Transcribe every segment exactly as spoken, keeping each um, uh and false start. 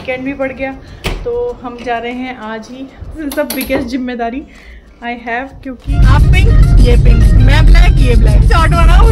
Weekend भी पड़ गया तो हम जा रहे हैं आज ही। सब बिगेस्ट जिम्मेदारी आई हैव, क्योंकि आप पिंक, ये पिंक, मैं ब्लैक, ये black, short one out.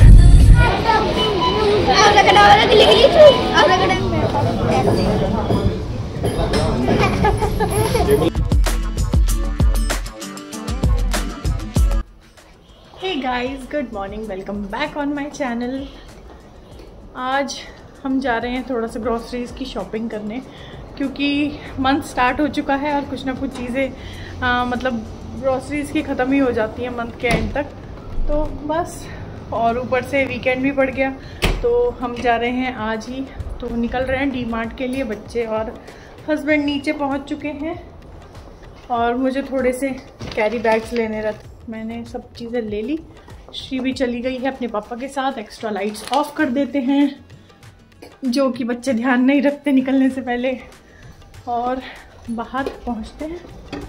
Hey guys, good morning, welcome back on my channel. आज हम जा रहे हैं थोड़ा सा ग्रॉसरीज की शॉपिंग करने, क्योंकि मंथ स्टार्ट हो चुका है और कुछ ना कुछ चीज़ें मतलब ग्रॉसरीज की ख़त्म ही हो जाती हैं मंथ के एंड तक। तो बस, और ऊपर से वीकेंड भी पड़ गया तो हम जा रहे हैं आज ही। तो निकल रहे हैं डी मार्ट के लिए। बच्चे और हस्बैंड नीचे पहुंच चुके हैं और मुझे थोड़े से कैरी बैग्स लेने रहते। मैंने सब चीज़ें ले ली। श्री भी चली गई है अपने पापा के साथ। एक्स्ट्रा लाइट्स ऑफ कर देते हैं, जो कि बच्चे ध्यान नहीं रखते निकलने से पहले। और बाहर पहुंचते हैं।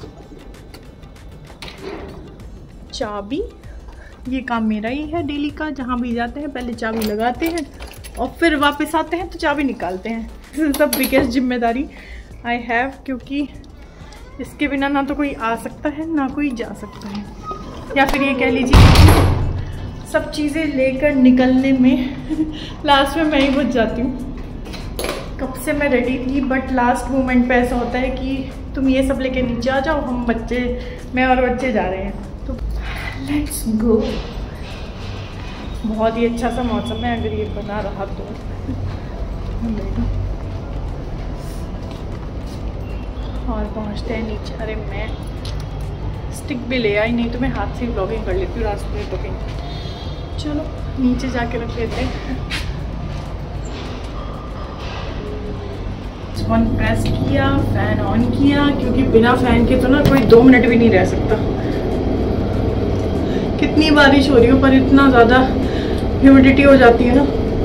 चाबी, ये काम मेरा ही है डेली का। जहाँ भी जाते हैं पहले चाबी लगाते हैं और फिर वापस आते हैं तो चाबी निकालते हैं। सब बिगेस्ट जिम्मेदारी आई हैव, क्योंकि इसके बिना ना तो कोई आ सकता है ना कोई जा सकता है। या फिर ये कह लीजिए सब चीज़ें लेकर निकलने में लास्ट में मैं ही बच जाती हूँ। कब से मैं रेडी थी, बट लास्ट मोमेंट पे ऐसा होता है कि तुम ये सब लेके नीचे आ जाओ, हम बच्चे, मैं और बच्चे जा रहे हैं। तो लेट्स गो। बहुत ही अच्छा सा मौसम है, अगर ये बना रहा तो। और पहुंचते हैं नीचे। अरे मैं स्टिक भी ले आई, नहीं तो मैं हाथ से ही ब्लॉगिंग कर लेती हूँ रास्ते में तो कहीं। चलो नीचे जाके रख लेते हैं। वन प्रेस किया, फैन ऑन किया, क्योंकि बिना फैन के तो ना कोई दो मिनट भी नहीं रह सकता। कितनी बारिश हो रही हो पर इतना ज़्यादा ह्यूमिडिटी हो जाती है ना।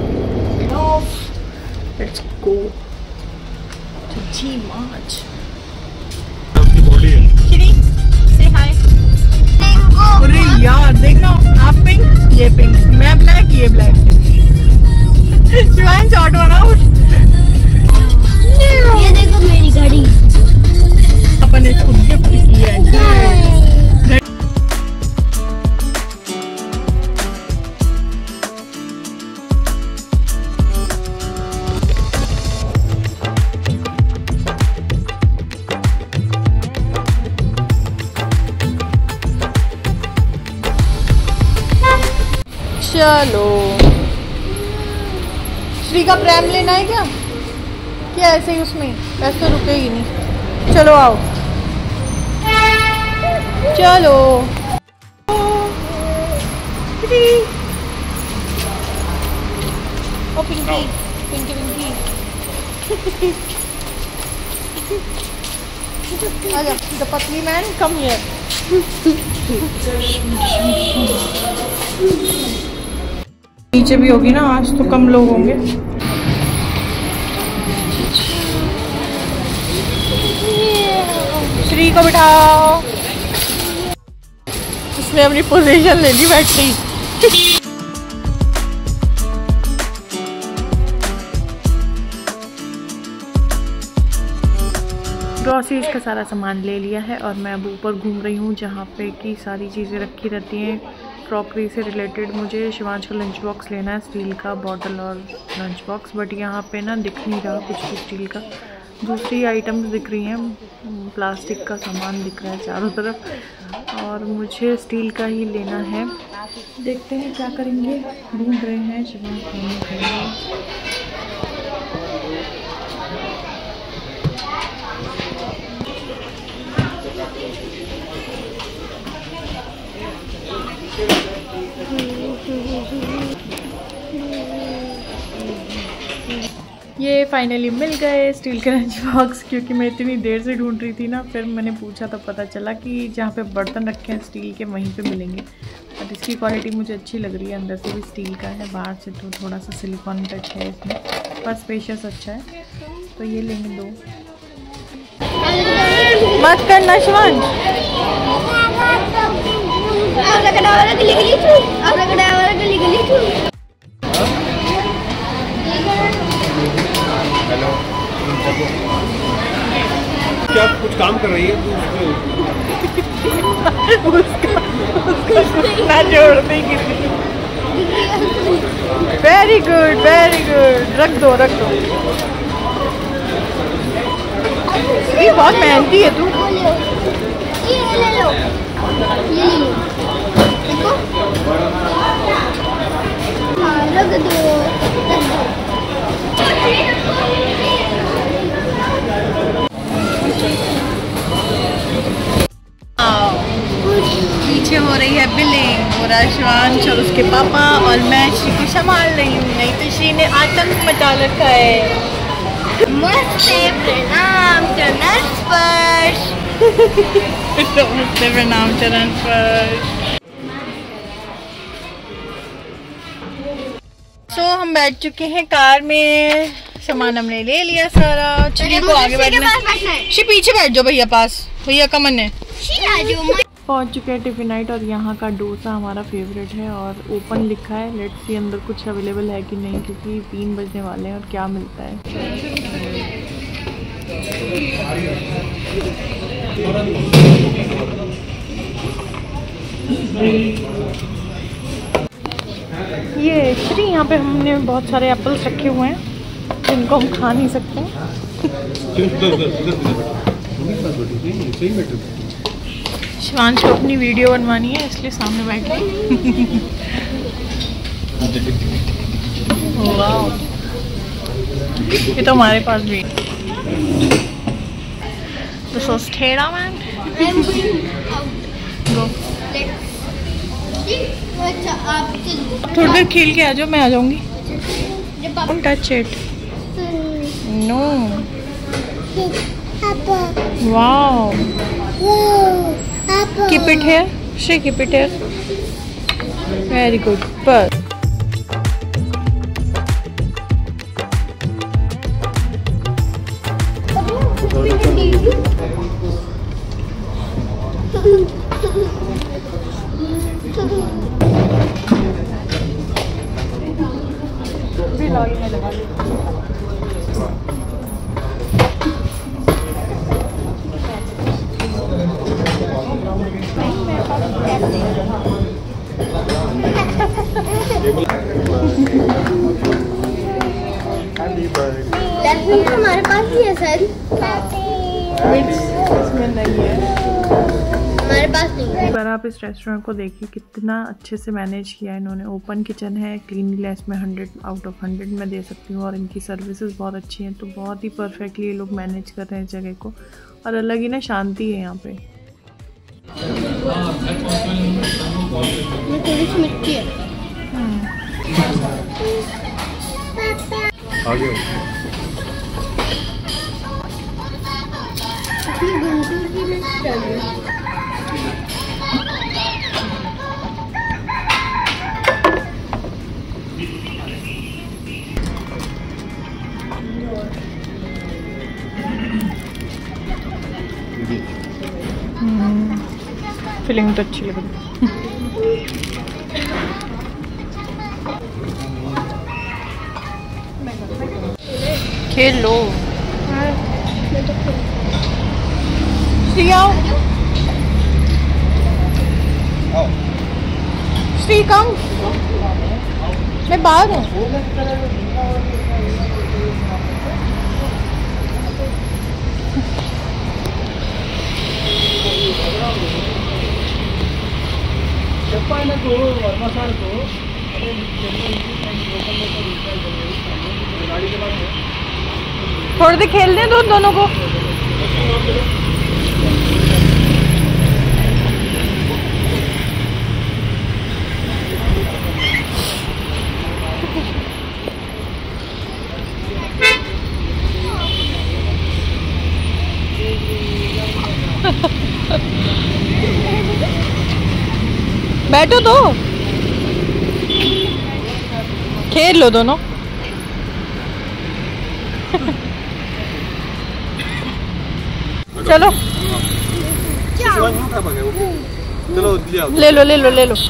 Let's go to D Mart. Say hi. अरे यार देखना, आप पिंक, ये पिंक, मैं ब्लैक, ये black, Shivan short one out. ये देखो मेरी गाड़ी, अपन ने इसको गिफ्ट की है। चलो, श्री का प्रेम लेना है क्या? क्या ऐसे ही उसमें पैसे तो रुकेगी नहीं। चलो आओ, चलो। ओ पिंकी, पिंकी पिंकी आजा, द पतली मैन कम हियर। नीचे भी होगी ना आज, तो कम लोग होंगे। श्री को बिठाओ। उसने अपनी पोजीशन ले ली बैठती। ग्रॉसरीज का सारा सामान ले लिया है और मैं अब ऊपर घूम रही हूँ, जहाँ पे कि सारी चीज़ें रखी रहती हैं क्रॉकरी से रिलेटेड। मुझे शिवांश का लंच बॉक्स लेना है, स्टील का बॉटल और लंच बॉक्स, बट यहाँ पे ना दिख नहीं रहा कुछ भी स्टील का। दूसरी आइटम्स दिख रही हैं, प्लास्टिक का सामान दिख रहा है चारों तरफ, और मुझे स्टील का ही लेना है। देखते हैं क्या करेंगे, ढूंढ रहे हैं शिवांश खाने के लिए। ये फाइनली मिल गए स्टील के लंच बॉक्स, क्योंकि मैं इतनी देर से ढूंढ रही थी ना। फिर मैंने पूछा तो पता चला कि जहाँ पे बर्तन रखे हैं स्टील के वहीं पे मिलेंगे। बट इसकी क्वालिटी मुझे अच्छी लग रही है, अंदर से भी स्टील का है, बाहर से तो थोड़ा सा सिलिकॉन टच है इसमें, पर स्पेशियस अच्छा है। तो ये लेंगे दो। मत करना शिवान। हेलो आप कुछ काम कर रही है तो ना जोड़ देगी। वेरी गुड वेरी गुड, रख दो रख दो। ये बहुत मेहनती है तू। ये ले लो, ये ले लो, देखो। हाँ, रख दो, रख दो। पीछे हो रही है बिलिंग और शिवांश और उसके पापा और मैं श्री को संभाल रही हूँ, नहीं तो श्री ने आतंक मचा रखा है। नमस्ते प्रणाम चरण स्पर्श। नमस्ते प्रणाम चरण स्पर्श। सो हम बैठ चुके हैं कार में, सामान हमने ले लिया सारा। श्री को आगे बैठना है, श्री पीछे बैठ जाओ भैया पास, भैया का मन है। पहुंच चुके हैं टिफिन नाइट और यहाँ का डोसा हमारा फेवरेट है और ओपन लिखा है। लेट्स सी अंदर कुछ अवेलेबल है कि नहीं, क्योंकि तीन बजने वाले हैं और क्या मिलता है। ये श्री, यहाँ पे हमने बहुत सारे एप्पल्स रखे हुए हैं जिनको हम खा नहीं सकते। शिवांश को अपनी वीडियो बनवानी है इसलिए सामने बैठे। वाह, ये तो हमारे पास भी। तो सॉस ठेड़ा मैन गो। थोड़ी देर खेल के आ जाओ, मैं आ जाऊंगी। Don't touch it, no. Wow, keep it here, Shri, keep it here. Very good. But हमारे पास ही है सर, इसमें नहीं है, हमारे पास नहीं है। पर आप इस रेस्टोरेंट को देखिए कितना अच्छे से मैनेज किया है इन्होंने। ओपन किचन है, क्लीनलीनेस में हंड्रेड आउट ऑफ हंड्रेड मैं दे सकती हूँ और इनकी सर्विसेज बहुत अच्छी हैं। तो बहुत ही परफेक्टली ये लोग मैनेज कर रहे हैं जगह को और अलग ही ना शांति है यहाँ पे। ये थोड़ी सी मिट्टी है। आगे गुंटूर की मिर्च डालिए। फीलिंग तो अच्छी लग रही है। खेल लो। श्री आओ, श्री कम, मैं बाहर हूँ। थोड़ी देर खेल दें दो दोनों को। बैठो तो खेल लो दोनों। चलो चलो ले लो ले लो ले लो।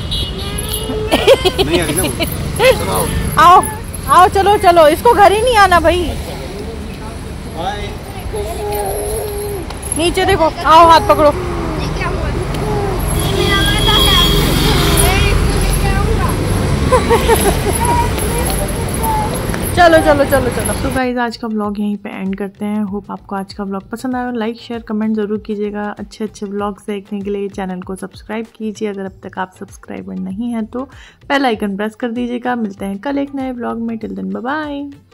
आओ आओ चलो चलो, इसको घर ही नहीं आना भाई। नीचे देखो, आओ हाथ पकड़ो। चलो चलो चलो चलो। तो गाइस आज का व्लॉग यहीं पे एंड करते हैं। होप आपको आज का व्लॉग पसंद आया। लाइक शेयर कमेंट ज़रूर कीजिएगा। अच्छे अच्छे व्लॉग्स देखने के लिए चैनल को सब्सक्राइब कीजिए। अगर अब तक आप सब्सक्राइबर नहीं हैं तो बेल आइकन प्रेस कर दीजिएगा। मिलते हैं कल एक नए व्लॉग में। Till then bye bye.